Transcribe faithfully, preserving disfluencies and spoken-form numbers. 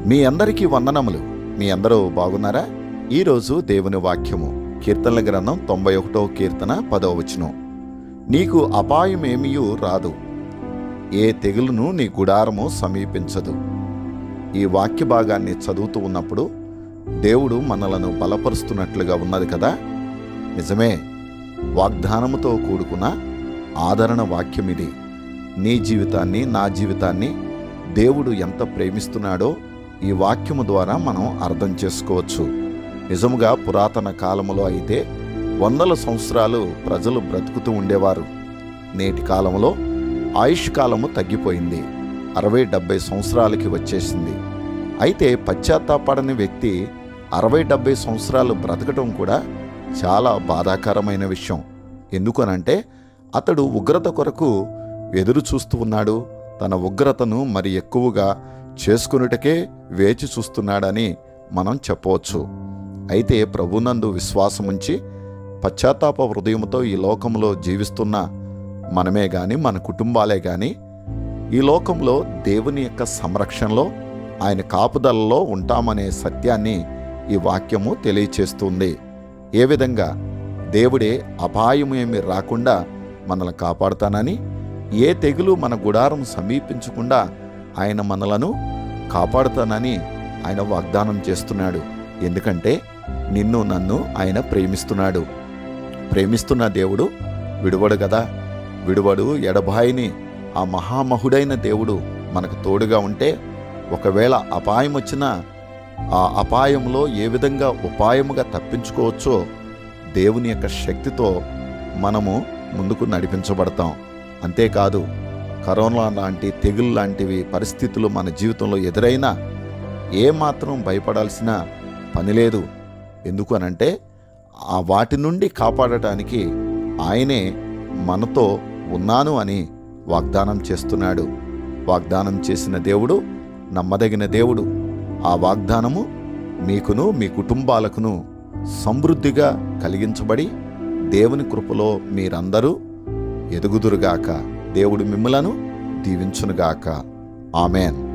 మీ అందరికీ వందనములు. మీ అందరూ బాగున్నారా? ఈరోజు దేవుని వాక్యము కీర్తనల గ్రంథం తొంభై ఒకటో కీర్తన పదవ వచనం. నీకు అపాయమేమియూ రాదు, ఏ తెగులును నీ గుడారము సమీపించదు. ఈ వాక్య భాగాన్ని చదువుతూ ఉన్నప్పుడు దేవుడు మనలను బలపరుస్తున్నట్లుగా ఉన్నది కదా. నిజమే, వాగ్దానముతో కూడుకున్న ఆదరణ వాక్యం ఇది. నీ జీవితాన్ని, నా జీవితాన్ని దేవుడు ఎంత ప్రేమిస్తున్నాడో ఈ వాక్యము ద్వారా మనం అర్థం చేసుకోవచ్చు. నిజముగా పురాతన కాలములో అయితే వందల సంవత్సరాలు ప్రజలు బ్రతుకుతూ ఉండేవారు. నేటి కాలంలో ఆయుష్ కాలము తగ్గిపోయింది, అరవై డెబ్బై సంవత్సరాలకి వచ్చేసింది. అయితే పశ్చాత్తాపడని వ్యక్తి అరవై డెబ్బై సంవత్సరాలు బ్రతకటం కూడా చాలా బాధాకరమైన విషయం. ఎందుకనంటే అతడు ఉగ్రత కొరకు ఎదురు చూస్తూ ఉన్నాడు. తన ఉగ్రతను మరి ఎక్కువగా చేసుకొనుటకే వేచి చూస్తున్నాడని మనం చెప్పవచ్చు. అయితే ప్రభునందు విశ్వాసముంచి పశ్చాత్తాప హృదయంతో ఈ లోకంలో జీవిస్తున్న మనమే గాని, మన కుటుంబాలే గాని ఈ లోకంలో దేవుని యొక్క సంరక్షణలో, ఆయన కాపుదలలో ఉంటామనే సత్యాన్ని ఈ వాక్యము తెలియచేస్తుంది. ఏ విధంగా దేవుడే అపాయం ఏమి రాకుండా మనల్ని కాపాడుతానని, ఏ తెగులు మన గుడారం సమీపించకుండా ఆయన మనలను కాపాడుతానని ఆయన వాగ్దానం చేస్తున్నాడు. ఎందుకంటే నిన్ను నన్ను ఆయన ప్రేమిస్తున్నాడు. ప్రేమిస్తున్న దేవుడు విడువడు కదా. విడువడు, ఎడబాయిని ఆ మహామహుడైన దేవుడు మనకు తోడుగా ఉంటే ఒకవేళ అపాయం వచ్చినా ఆ అపాయంలో ఏ విధంగా ఉపాయముగా తప్పించుకోవచ్చో దేవుని యొక్క శక్తితో మనము ముందుకు నడిపించబడతాం. అంతేకాదు, కరోనా లాంటి తెగులు లాంటివి పరిస్థితులు మన జీవితంలో ఎదురైనా ఏమాత్రం భయపడాల్సిన పని లేదు. ఎందుకు అనంటే ఆ వాటి నుండి కాపాడటానికి ఆయనే మనతో ఉన్నాను అని వాగ్దానం చేస్తున్నాడు. వాగ్దానం చేసిన దేవుడు నమ్మదగిన దేవుడు. ఆ వాగ్దానము మీకును మీ కుటుంబాలకును సమృద్ధిగా కలిగించబడి దేవుని కృపలో మీరందరూ ఎదుగుదురుగాక. దేవుడు మిమ్ములను దీవించునుగాక. ఆమెన్.